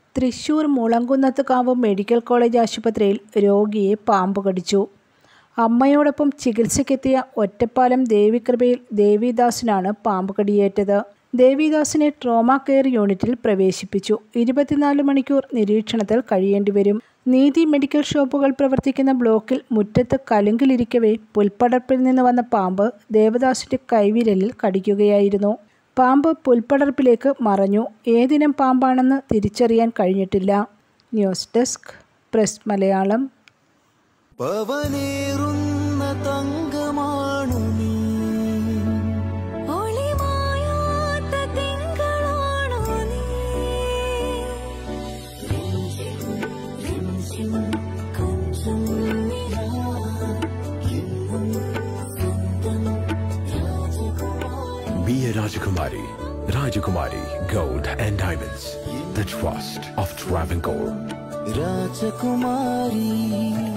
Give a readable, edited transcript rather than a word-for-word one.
Thrissur Mulankunnathukavu medical college ആശുപത്രിയിൽ രോഗിയെ പാമ്പ് കടിച്ചു. അമ്മയോടൊപ്പം ചികിത്സയ്ക്കെത്തിയ ഒറ്റപ്പാലം ദേവികൃപയിൽ ദേവിദാസിനാണ് പാമ്പ് കടിയേറ്റത്. ദേവിദാസിനെ ട്രോമ കെയർ യൂണിറ്റിൽ പ്രവേശിപ്പിച്ചു. 24 മണിക്കൂർ നിരീക്ഷണത്തിൽ കഴിയേണ്ടിവരും. നീതി മെഡിക്കൽ ഷോപ്പുകൾ പ്രവർത്തിക്കുന്ന ബ്ലോക്കിൽ മുറ്റത്ത് കലുങ്കിലിരിക്കവേ പുൽപ്പടർപ്പിൽ നിന്ന് വന്ന പാമ്പ് ദേവദാസിന്റെ കൈവിരലിൽ കടിക്കുകയായിരുന്നു. പാമ്പ് പുൽപ്പടർപ്പിലേക്ക് മറഞ്ഞു. ഏതിനം പാമ്പാണെന്ന് തിരിച്ചറിയാൻ കഴിഞ്ഞിട്ടില്ല. News desk press Malayalam. Be a Rajakumari. Rajakumari Gold and Diamonds. The trust of Travancore. Rajakumari.